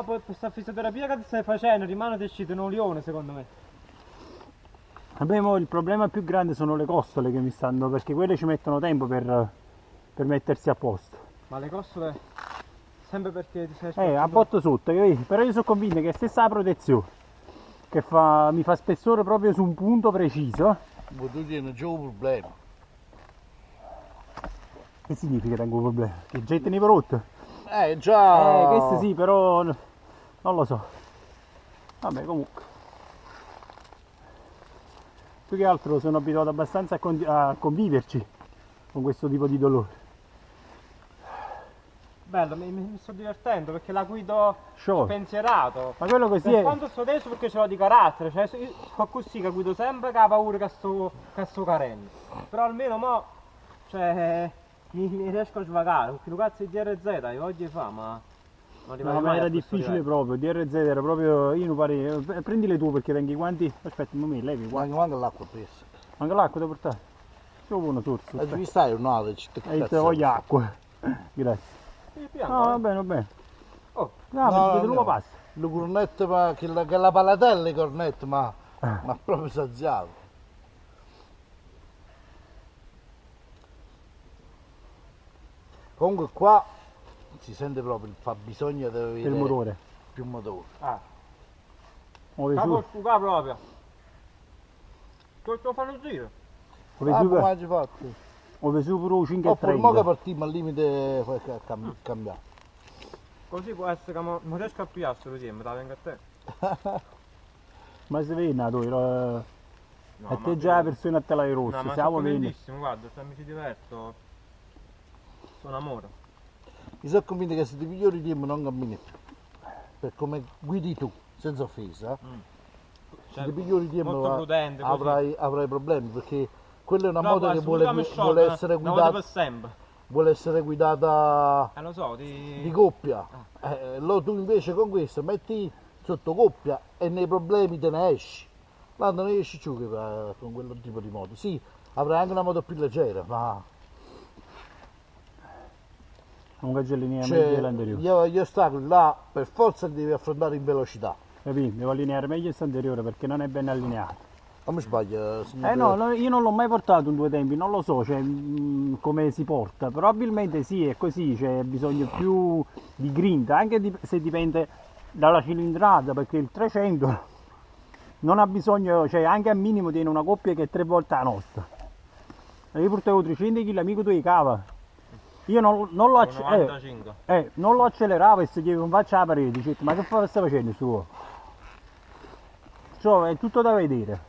dopo questa fisioterapia che ti stai facendo rimane uscito un olione secondo me. Vabbè, mo il problema più grande sono le costole che mi stanno, perché quelle ci mettono tempo per mettersi a posto. Ma le costole sempre perché ti sei A sbattuto? botto sotto, capito? Però io sono convinto che stessa la protezione, che mi fa spessore proprio su un punto preciso. Ma tu tieni già un problema. Che significa tengo un problema? Che già tenevo rotto? Già. Questo sì, però non lo so. Vabbè, comunque. Più che altro sono abituato abbastanza a conviverci con questo tipo di dolore. Bello, mi sto divertendo perché la guido Sure. spensierato. Ma quello così Per è. quanto sto adesso perché ce l'ho di carattere, cioè io sto così che guido sempre che ha paura che sto carendo. Però almeno mo, cioè, mi riesco a svagare, perché lo cazzo di DRZ, io voglio fa, ma non arrivai No, ma mai era a questo difficile livello. proprio, DRZ era proprio. Io non pare. Prendi le tue perché tengo i guanti. Aspetta un momento, levi qua. Manca l'acqua presa. Anche l'acqua da portare. C'è uno sorso. E devi stare un'altra città. E te voglio acqua. Grazie. Sì, piano, No, va bene, va bene. Oh, No, ma vedo l'uovo passa. Le cornette, ma che la palatella le cornette, ma proprio saziato. Comunque qua si sente proprio il fabbisogno di avere Il motore. più motore. Muove capo su. asciugare proprio. Tutto fanno il giro. Muove Ah, su. come hai fatto? Muove su pure Oppure mo che 5,30. partiamo al limite cambiare. Così può essere che non riesco a pigliare solo te, me la vengo a te. Ma si vede, tu, No, a te già la persona a te la No, rossa, ma siamo sono bene. bellissimo, guarda, se mi ci diverto, sono amore. Mi sono convinto che se ti migliori tempo non cammini più. Per come guidi tu, senza offesa, se ti migliori tempo molto prudente, così. avrai problemi, perché quella è una Però moto che guarda, vuole, mi vuole sciolgo, essere una volta per guidata, sempre. vuole essere guidata Lo so, di coppia. Tu invece con questo metti sotto coppia e nei problemi te ne esci. Là non esci più con quel tipo di moto. Sì, avrai anche una moto più leggera, ma Un gagellino cioè, meglio dell'anteriore. gli ostacoli là per forza li devi affrontare in velocità. Capito? Devo allineare meglio il anteriore perché non è ben allineato. Non mi sbaglio, signor No, io non l'ho mai portato in due tempi, non lo so cioè, come si porta. Probabilmente sì, è così, c'è bisogno più di grinta, anche se dipende dalla cilindrata, perché il 300 non ha bisogno, cioè anche al minimo tiene una coppia che è 3 volte la nostra. E io portavo 300 kg, amico tu di cava. Io non lo 95. non lo acceleravo e se gli non faccia la parete, dice, ma che stai facendo su? Cioè, è tutto da vedere.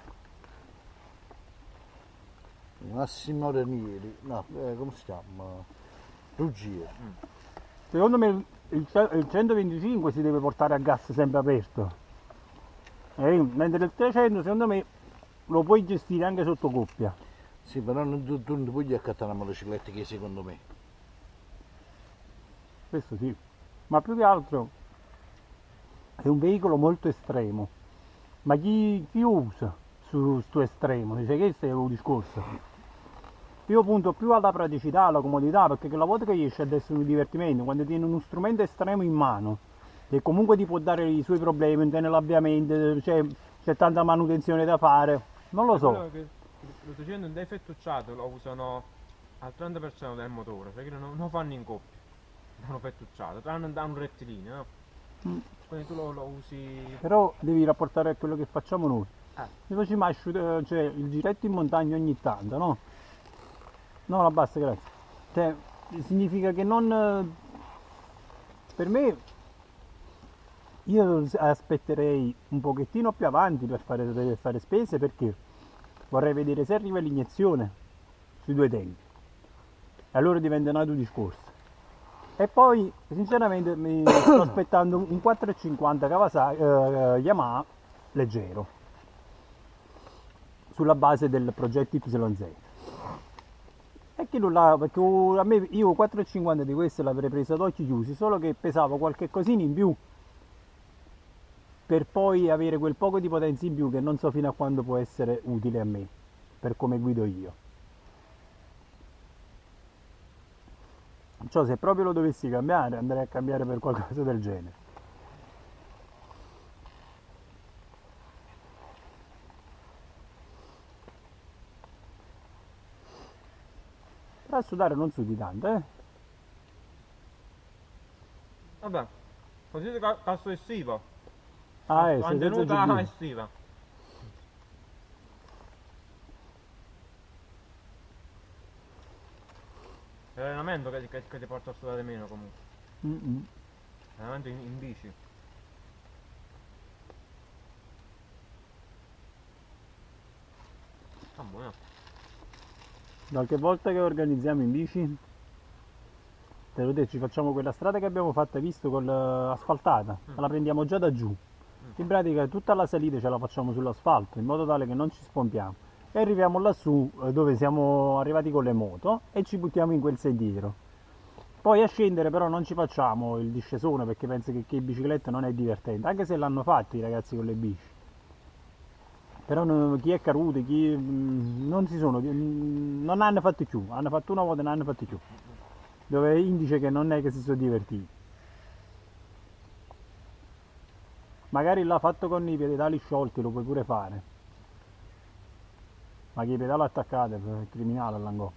Massimo Ranieri, no, come si chiama? Ruggiero. Secondo me il 125 si deve portare a gas sempre aperto. Mentre il 300 secondo me lo puoi gestire anche sotto coppia. Sì, però tu non ti puoi accattare una motocicletta che secondo me. Questo sì. Ma più che altro è un veicolo molto estremo. Ma chi usa su sto estremo? Dice che questo è il discorso. Io punto più alla praticità, alla comodità, perché quella volta che riesce ad essere un divertimento, quando tieni uno strumento estremo in mano, che comunque ti può dare i suoi problemi, non tiene l'avviamento, c'è tanta manutenzione da fare, non lo so. Quello che lo sto dicendo in defettucciato lo usano al 30% del motore, perché non fanno in coppia, danno fettucciato, tranne da un rettilineo, no? Quindi tu lo usi. Però devi rapportare a quello che facciamo noi. Io facciamo cioè, il giretto in montagna ogni tanto, no? No, la basta, grazie. Cioè, significa che non. Per me, io aspetterei un pochettino più avanti per fare spese perché vorrei vedere se arriva l'iniezione sui due tempi. E allora diventa un altro discorso. E poi, sinceramente, mi sto aspettando un 450 Kawasaki, Yamaha leggero, sulla base del progetto YZ. E che là, perché a me io 4,50 di questo l'avrei preso ad occhi chiusi, solo che pesava qualche cosina in più per poi avere quel poco di potenza in più che non so fino a quando può essere utile a me, per come guido io. Cioè, se proprio lo dovessi cambiare, andrei a cambiare per qualcosa del genere. Però a sudare non sudi tanto, eh? Vabbè, così di calcio estivo. Ah, sei senza Mantenuta giubbino. estiva. È l'allenamento che ti porta a sudare meno comunque. Mm-mm. L'allenamento in bici. Ah, buono. Qualche volta che organizziamo in bici, te l'ho detto, ci facciamo quella strada che abbiamo fatto, hai visto, asfaltata, la prendiamo già da giù. In pratica tutta la salita ce la facciamo sull'asfalto, in modo tale che non ci spompiamo. E arriviamo lassù dove siamo arrivati con le moto e ci buttiamo in quel sentiero. Poi a scendere però non ci facciamo il discesone perché penso che in bicicletta non è divertente, anche se l'hanno fatto i ragazzi con le bici. Però chi è caduto, chi non si sono, non hanno fatto più, hanno fatto una volta e non hanno fatto più. Dove indice che non è che si sono divertiti. Magari l'ha fatto con i pedali sciolti, lo puoi pure fare. Ma che i pedali attaccati è criminale all'angolo.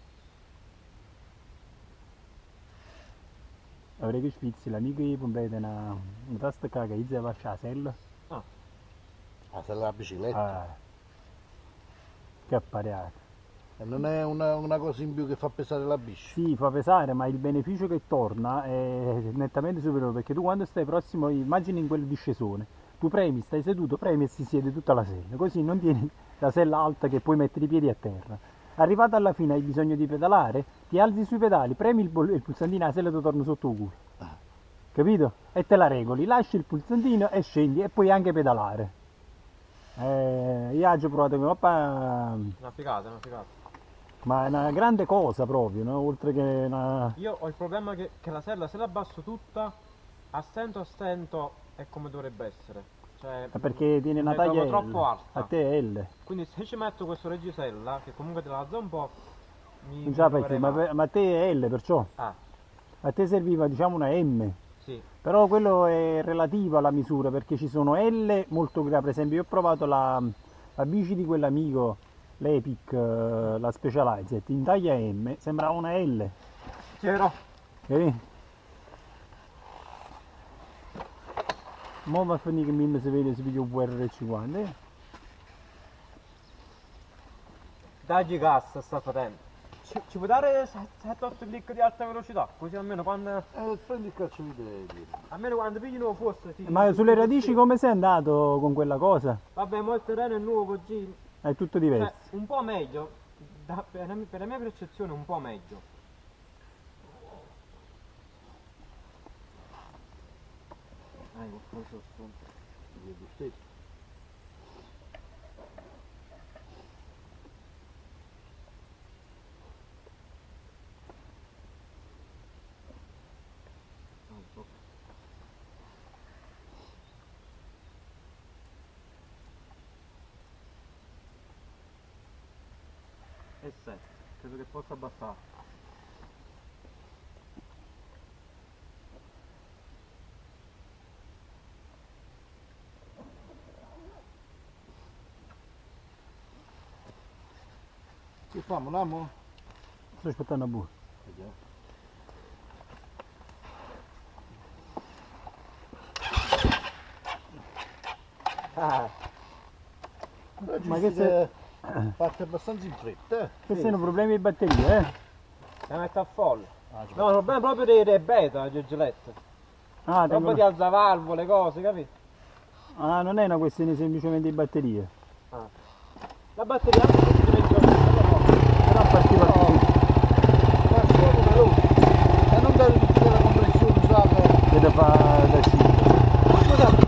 Avrei che spizzi, l'amico gli compete una tasta che gli zia lascia la sella. Ah, se la bicicletta. Che appariata. E non è una cosa in più che fa pesare la bici. Sì, fa pesare, ma il beneficio che torna è nettamente superiore perché tu quando stai prossimo, immagini in quel discesone, tu premi, stai seduto, premi e si siede tutta la sella, così non tieni la sella alta che puoi mettere i piedi a terra. Arrivato alla fine hai bisogno di pedalare, ti alzi sui pedali, premi il pulsantino, la sella ti torna sotto il culo. Capito? E te la regoli, lasci il pulsantino e scendi e puoi anche pedalare. Io oggi ho provato con mio papà, Una figata, una figata. ma è una grande cosa proprio, no? Oltre che una... Io ho il problema che la sella se la abbasso tutta, a stento è come dovrebbe essere. Cioè, perché tiene una la trovo taglia L, troppo alta. a te è L. Quindi se ci metto questo reggisella, che comunque te la alza un po', mi Non ce la fai troverei più, ma, male. ma a te è L perciò. Ah, A te serviva diciamo una M. sì. Però quello è relativo alla misura perché ci sono L molto grandi. Per esempio io ho provato la bici di quell'amico, l'Epic, la Specialized, in taglia M, sembrava una L. C'ero. Vedi? Mo va a finire che mi si vede si piglia un VR50. Dagli gas, sta facendo. Ci puoi dare 7-8 click di alta velocità? Così almeno quando Prendi il calcio video. almeno quando pigli nuovo fosse Ma sulle radici come sei andato con quella cosa? Vabbè, mo il terreno è nuovo così. È tutto Cioè, diverso. un po' meglio. Per la mia percezione un po' meglio. Questo e 7, credo che possa bastare. Che famo, l'amo? Sto aspettando a buio. Ma che se... Parte abbastanza in fretta, Questi sono problemi di batteria, eh? La metto a folle. No, il problema proprio dei beta, Giorgioletto. Ah, Roba di alzavalvole, cose, capito? ah, non è una questione semplicemente di batteria. La batteria anche se ti metti Però partiva così. e non devi tutte la compressione usata. Che da fa da sci.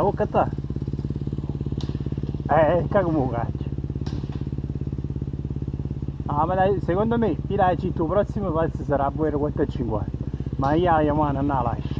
la vuoi cattare? Come caccio. Ah, ma dai, secondo me, il tuo prossimo prezzo sarà a 4,50 €. Ma io la mano non la lascio.